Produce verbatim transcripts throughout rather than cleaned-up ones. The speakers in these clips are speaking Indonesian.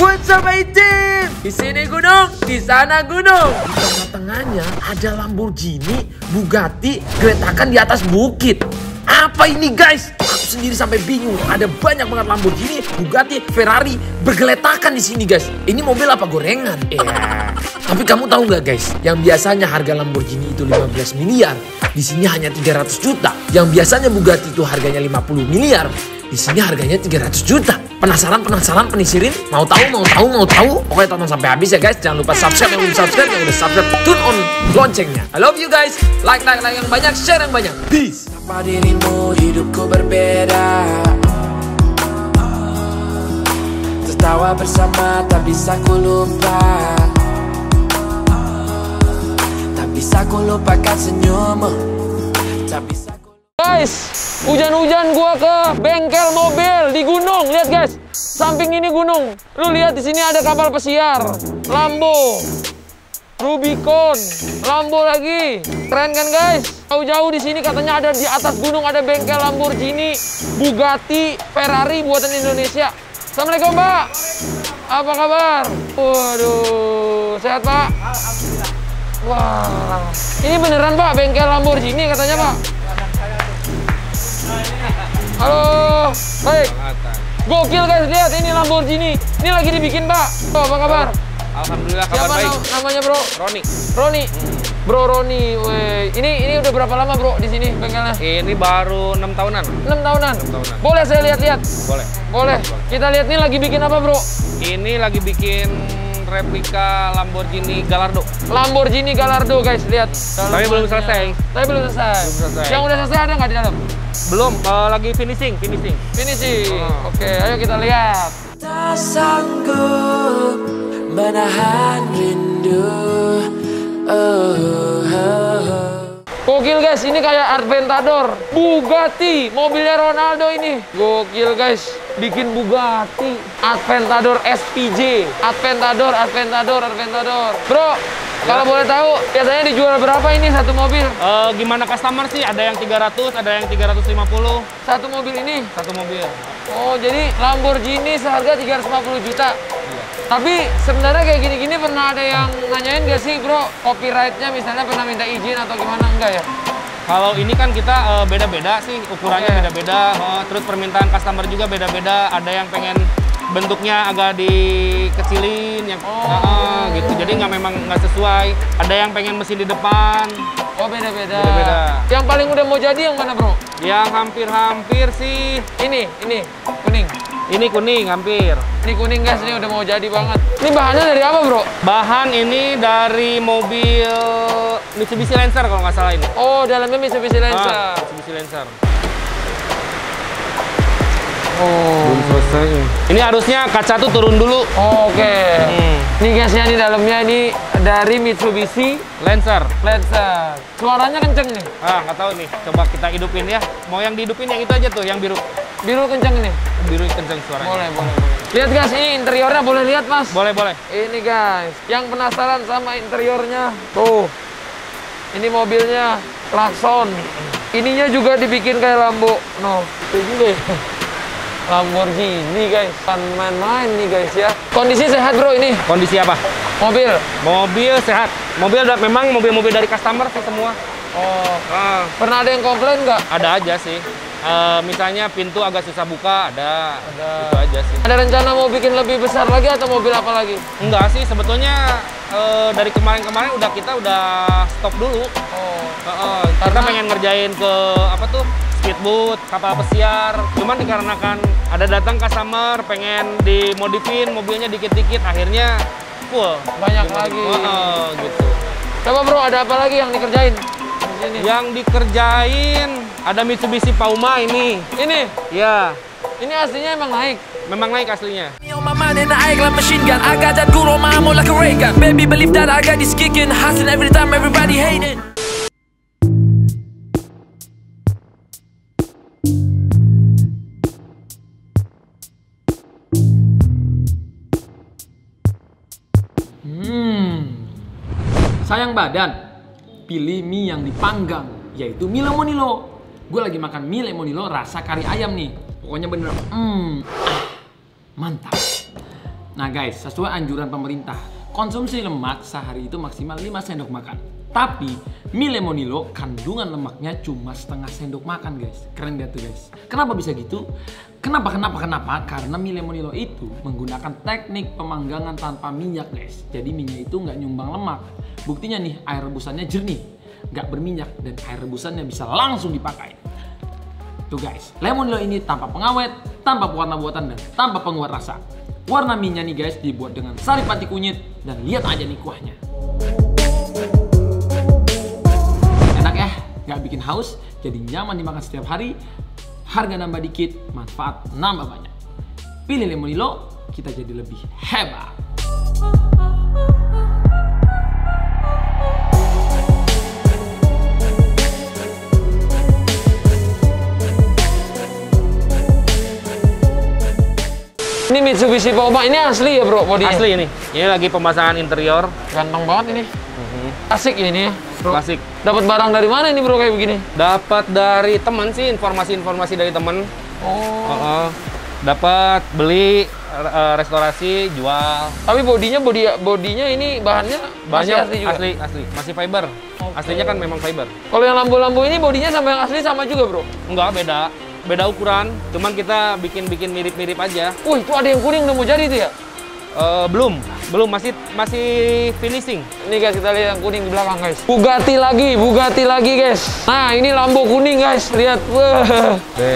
What's up, my team? Di sini gunung, di sana gunung. Di tengah-tengahnya ada Lamborghini, Bugatti, geletakan di atas bukit. Apa ini, guys? Aku sendiri sampai bingung. Ada banyak banget Lamborghini, Bugatti, Ferrari bergeletakan di sini, guys. Ini mobil apa gorengan? Ya. Yeah. Tapi kamu tahu nggak, guys? Yang biasanya harga Lamborghini itu lima belas miliar, di sini hanya tiga ratus juta. Yang biasanya Bugatti itu harganya lima puluh miliar, di sini harganya tiga ratus juta. Penasaran, penasaran, penisirin? Mau tahu, mau tahu, mau tahu? Oke, tonton sampai habis ya, guys. Jangan lupa subscribe yang belum subscribe, yang udah subscribe, turn on loncengnya. I love you guys. Like, like, like yang banyak, share yang banyak. Peace. Tanpa dirimu hidupku berbeda. Tertawa bersama tak bisa ku lupa. Tak bisa ku lupakan senyummu. Tak bisa ku... Guys, hujan-hujan gua ke bengkel mobil di gunung. Lihat, guys. Samping ini gunung. Lu lihat di sini ada kapal pesiar, Lambo, Rubicon, Lambo lagi. Keren kan, guys? Jauh-jauh di sini katanya ada di atas gunung ada bengkel Lamborghini, Bugatti, Ferrari buatan Indonesia. Assalamualaikum, Pak. Apa kabar? Waduh, sehat, Pak? Alhamdulillah. Wah, ini beneran, Pak, bengkel Lamborghini katanya, Pak. Halo, baik. Gokil, guys, lihat ini Lamborghini. Ini lagi dibikin, Pak. Oh, apa kabar? Alhamdulillah, kabar Siapa baik. Siapa namanya, Bro? Roni. Roni. Hmm. Bro Roni, weh. Ini ini udah berapa lama, Bro, di sini bengkelnya? Ini baru enam tahunan. enam tahunan. enam tahunan. Boleh saya lihat-lihat? Boleh. Boleh. Kita lihat nih lagi bikin apa, Bro? Ini lagi bikin replika Lamborghini Gallardo. Lamborghini Gallardo, guys, lihat. Tapi belum selesai. Tapi belum selesai. Belum selesai. Yang udah selesai ada nggak di dalam? Belum, uh, lagi finishing, finishing. Finishing. Oh. Oke, ayo kita lihat. Tak sanggup menahan rindu. Oh, oh, oh. Gokil, guys, ini kayak Aventador, Bugatti, mobilnya Ronaldo ini. Gokil, guys, bikin Bugatti, Aventador S P J, Aventador, Aventador, Aventador. Bro, ya. Kalau boleh tahu, biasanya dijual berapa ini satu mobil? Uh, gimana customer sih? Ada yang tiga ratus, ada yang tiga ratus lima puluh. Satu mobil ini? Satu mobil. Oh, jadi Lamborghini seharga tiga ratus lima puluh juta. Iya. Tapi sebenarnya kayak gini-gini pernah ada yang nanyain gak sih, Bro, copyright-nya misalnya pernah minta izin atau gimana, enggak ya? Kalau ini kan kita beda-beda uh, sih, ukurannya beda-beda, okay. uh, terus permintaan customer juga beda-beda. Ada yang pengen bentuknya agak dikecilin, yang oh. uh, gitu. Jadi nggak memang nggak sesuai. Ada yang pengen mesin di depan. Oh, beda-beda. Beda-beda. Yang paling udah mau jadi yang mana, Bro? Yang hampir-hampir sih ini, ini kuning. Ini kuning hampir. Ini kuning, guys, ini udah mau jadi banget. Ini bahannya dari apa, Bro? Bahan ini dari mobil Mitsubishi Lancer kalau nggak salah ini. Oh, dalamnya Mitsubishi Lancer. Ah, Mitsubishi Lancer. Oh. Belum selesai. Ini harusnya kaca tuh turun dulu. Oh, oke. Okay. Hmm. Ini guysnya di dalamnya ini dari Mitsubishi Lancer. Lancer. Suaranya kenceng nih. Ah, nggak tahu nih. Coba kita hidupin ya. Mau yang dihidupin yang itu aja tuh, yang biru. Biru kenceng nih. Biru kenceng suaranya. Boleh, boleh, boleh. Lihat, guys, ini interiornya, boleh lihat, Mas? Boleh, boleh. Ini, guys, yang penasaran sama interiornya. Tuh. Ini mobilnya klakson. Ininya juga dibikin kayak Lambo. No, itu juga ya. Lamborghini, guys. Kan main-main nih, guys, ya. Kondisi sehat, Bro, ini. Kondisi apa? Mobil. Mobil sehat. Mobil memang mobil-mobil dari customer sih semua. Oh. Ah. Pernah ada yang komplain nggak? Ada aja sih. Uh, misalnya pintu agak susah buka, ada. Ada. Itu aja sih. Ada rencana mau bikin lebih besar lagi atau mobil apa lagi? Enggak sih, sebetulnya uh, dari kemarin-kemarin udah kita udah stop dulu. Oh. Uh, uh, kita Karena... pengen ngerjain ke apa tuh? Speedboat, kapal pesiar. Cuman dikarenakan ada datang customer pengen dimodifin mobilnya dikit-dikit, akhirnya full. Banyak lagi. Uh, gitu. Coba, Bro, ada apa lagi yang dikerjain? Di sini. Yang dikerjain ada Mitsubishi Puma ini. Ini? Ya. Ini aslinya emang naik? Memang naik aslinya. On my mind and I act like machine gun. I got that good on my arm like a ray gun. Baby, believe that I got this kicking. Hustling every time, everybody hating. Hmm. Sayang badan, pilih mie yang dipanggang, yaitu mie lemonilo. Gue lagi makan mie lemonilo rasa kari ayam nih. Pokoknya bener, hmm, ah, mantap. Nah guys, sesuai anjuran pemerintah, konsumsi lemak sehari itu maksimal lima sendok makan. Tapi mie lemonilo kandungan lemaknya cuma setengah sendok makan guys. Keren gak tuh guys? Kenapa bisa gitu? Kenapa, kenapa, kenapa? Karena mie lemonilo itu menggunakan teknik pemanggangan tanpa minyak guys. Jadi minyak itu nggak nyumbang lemak. Buktinya nih, air rebusannya jernih, nggak berminyak, dan air rebusannya bisa langsung dipakai. Tuh guys, lemonilo ini tanpa pengawet, tanpa pewarna buatan, dan tanpa penguat rasa. Warna mie-nya nih guys dibuat dengan sari pati kunyit, dan lihat aja nih kuahnya. Enak ya, nggak bikin haus, jadi nyaman dimakan setiap hari. Harga nambah dikit, manfaat nambah banyak. Pilih lemonilo, kita jadi lebih hebat. Ini Mitsubishi Poma, ini asli ya bro bodinya? Asli ini. Ini lagi pemasangan interior. Ganteng banget ini. Mm-hmm. Asik ya ini ya bro. Klasik. Dapat barang dari mana ini bro kayak begini? Dapat dari teman sih, informasi-informasi dari teman. Oh. Uh-uh. Dapat beli, uh, restorasi, jual. Tapi bodinya body bodinya ini bahannya masih Banyak asli juga. Asli, asli. Masih fiber. Okay. Aslinya kan memang fiber. Kalau yang lampu-lampu ini bodinya sama yang asli sama juga bro? Enggak, beda. Beda ukuran, cuman kita bikin-bikin mirip-mirip aja. Wih, itu ada yang kuning udah mau jadi itu ya? Uh, belum, belum masih masih finishing. Ini guys, kita lihat yang kuning di belakang guys. Bugatti lagi, Bugatti lagi guys. Nah, ini Lambo kuning guys, lihat. Wah.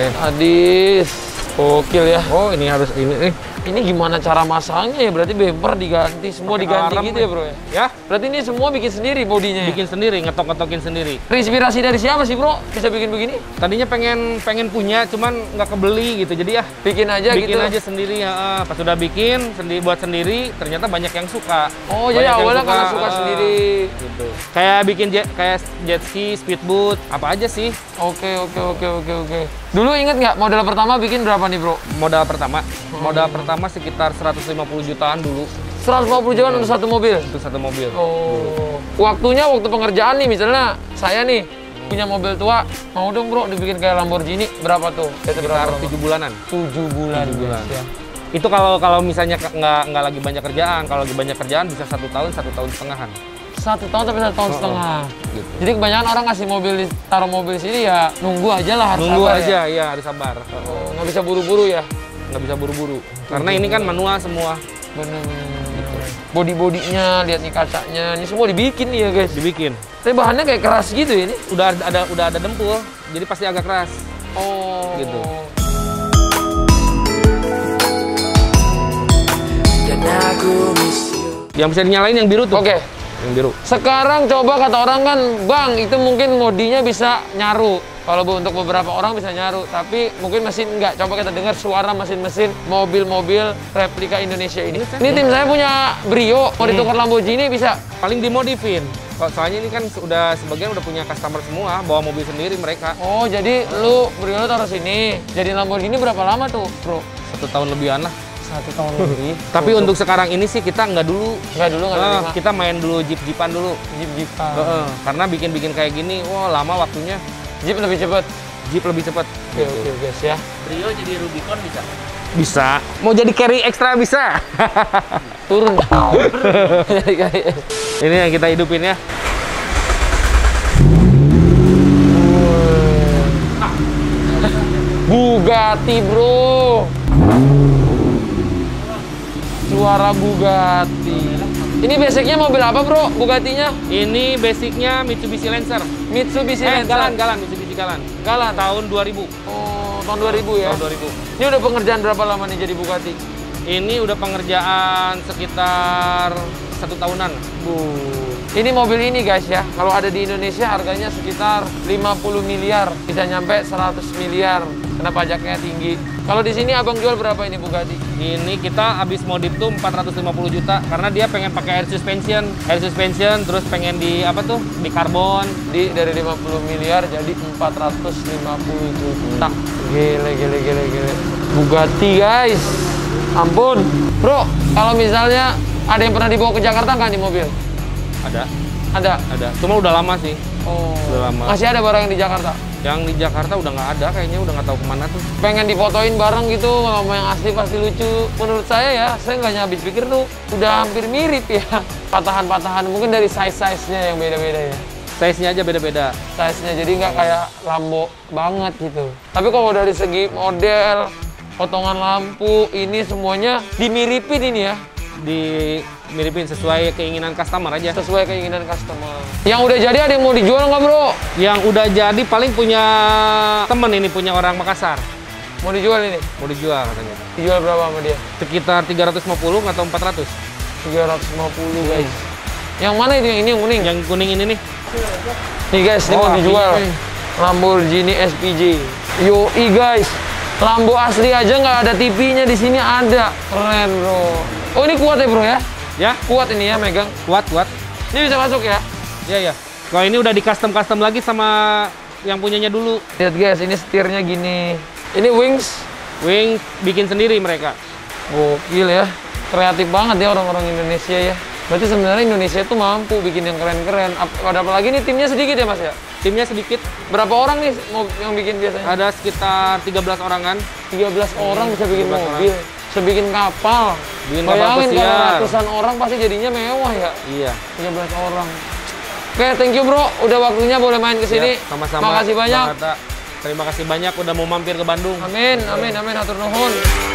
Adis, gokil ya. Oh, ini harus ini nih. Ini gimana cara masangnya ya? Berarti bumper diganti, semua Pakai diganti alarm gitu nih. ya bro ya? Ya, Berarti ini semua bikin sendiri bodinya ya? bikin sendiri, ngetok-ngetokin sendiri. Terinspirasi dari siapa sih bro? Bisa bikin begini? Tadinya pengen pengen punya, cuman nggak kebeli gitu. Jadi ya Bikin aja bikin gitu? aja sendiri. Ya. Pas sudah bikin sendiri buat sendiri, ternyata banyak yang suka. Oh, Banyak jadi yang awalnya karena suka eh, sendiri. Gitu. Kayak bikin jet, kayak jet ski, speedboat, apa aja sih. Oke, oke, oke, oke, oke. Dulu inget nggak modal pertama bikin berapa nih bro? Modal pertama, modal pertama sekitar seratus lima puluh jutaan dulu seratus lima puluh jutaan untuk satu mobil? untuk satu mobil. Oh. Waktunya waktu pengerjaan nih, misalnya saya nih punya mobil tua, mau dong bro dibikin kayak Lamborghini, berapa tuh? Sekitar tujuh bulanan. tujuh bulan. Tujuh bulan. Ya. Itu kalau kalau misalnya ke- nggak nggak lagi banyak kerjaan, kalau lagi banyak kerjaan bisa satu tahun satu tahun setengahan. Satu tahun sampai satu tahun Oh, oh. setengah. Gitu. Jadi kebanyakan orang ngasih mobil, di- taruh mobil di sini ya nunggu aja lah, harus Nunggu sabar aja, ya. ya harus sabar. Oh, nggak bisa buru-buru ya. Nggak bisa buru-buru. Karena ini kan manual semua. Bener-bener. Body-bodinya, lihat nih kacanya, ini semua dibikin nih ya guys. Dibikin. Tapi bahannya kayak keras gitu ya ini. Udah ada udah ada dempul, jadi pasti agak keras. Oh. Gitu. Yang bisa dinyalain yang biru tuh. Oke. Yang biru. Sekarang coba kata orang kan, Bang, itu mungkin modinya bisa nyaru. Kalau bu- untuk beberapa orang bisa nyaru, tapi mungkin mesin enggak. Coba kita dengar suara mesin-mesin mobil-mobil replika Indonesia ini. Ini tim saya punya Brio, mau ditukar Lamborghini bisa. Paling dimodifin. Kalau soalnya ini kan udah sebagian udah punya customer semua, bawa mobil sendiri mereka. Oh, jadi lu Brio lu taruh sini. Jadi Lamborghini berapa lama tuh, Bro? Satu tahun lebihan lah. Satu tahun lebih. Tapi untuk sekarang ini sih kita nggak dulu. Enggak dulu enggak Eh, terima. kita main dulu jeep-jeepan dulu. Jeep-jeepan. Heeh, karena bikin-bikin kayak gini, wah lama waktunya. Jeep lebih cepat. Jeep lebih cepat. Oke, oke guys ya. Brio jadi Rubicon bisa? Bisa. Mau jadi carry extra bisa. Turun. Jadi kayak Ini yang kita hidupin ya. Bugatti, Bro. Suara Bugatti. Ini basicnya mobil apa, Bro? Bugattinya? Ini basicnya Mitsubishi Lancer. Mitsubishi Eh, Lancer. Galan, Galan, Mitsubishi Galan. Galan. Tahun dua ribu. Oh, tahun dua ribu ya. Tahun dua ribu. Ini udah pengerjaan berapa lama nih jadi Bugatti? Ini udah pengerjaan sekitar satu tahunan. Bu. Ini mobil ini guys ya, kalau ada di Indonesia harganya sekitar lima puluh miliar, bisa nyampe seratus miliar, karena pajaknya tinggi. Kalau di sini abang jual berapa ini Bugatti? Ini kita habis modif tuh empat ratus lima puluh juta karena dia pengen pakai air suspension, air suspension terus pengen di apa tuh? Di karbon. Di dari lima puluh miliar jadi empat ratus lima puluh juta. Gile gile gile gile. Bugatti guys. Ampun. Bro, kalau misalnya ada yang pernah dibawa ke Jakarta nggak nih mobil? Ada, Ada. ada. Cuma udah lama sih. Oh. Udah lama. Masih ada barang yang di Jakarta? Yang di Jakarta udah nggak ada kayaknya, udah nggak tahu kemana tuh. Pengen difotoin bareng gitu sama yang asli pasti lucu. Menurut saya ya, saya nggak habis pikir tuh udah hampir mirip ya. Patahan-patahan mungkin dari size-size-nya yang beda-beda ya. Size-nya aja beda-beda. Size-nya jadi nggak kayak Lambo banget gitu. Tapi kalau dari segi model, potongan lampu, ini semuanya dimiripin ini ya. Dimiripin sesuai keinginan customer aja. Sesuai keinginan customer. Yang udah jadi ada yang mau dijual nggak bro? Yang udah jadi paling punya temen ini, punya orang Makassar. Mau dijual ini? Mau dijual katanya. Dijual berapa sama dia? Sekitar tiga ratus lima puluh atau empat ratus. tiga ratus lima puluh guys. Yang mana itu? Yang ini yang kuning? Yang kuning ini nih. Nih guys, ini Oh, mau dijual. ini. Lamborghini S P J. Yoi guys. Lambo asli aja nggak ada T V-nya, di sini ada. Keren bro. Oh ini kuat ya bro ya? Ya, Kuat ini ya megang. kuat, kuat. Ini bisa masuk ya? Iya, iya. Kalau ini udah di custom-custom lagi sama yang punyanya dulu. Lihat guys, ini setirnya gini. Ini wings. Wing bikin sendiri mereka. Gokil ya. Kreatif banget ya orang-orang Indonesia ya. Berarti sebenarnya Indonesia itu mampu bikin yang keren-keren. Ap- Ada apa lagi nih, timnya sedikit ya mas ya? Timnya sedikit, Berapa orang nih mau yang bikin biasanya? ada sekitar tiga belas orangan. tiga belas orang bisa bikin tiga belas mobil. Bisa bikin kapal. Bikin kapal Bayangin kalau pesiar. ratusan orang pasti jadinya mewah ya. Iya. tiga belas orang. Oke, thank you bro. Udah waktunya boleh main ke sini. Ya, sama-sama. Makasih banyak. Bang Hatta. Terima kasih banyak udah mau mampir ke Bandung. Amin, amin, amin. Hatur nuhun.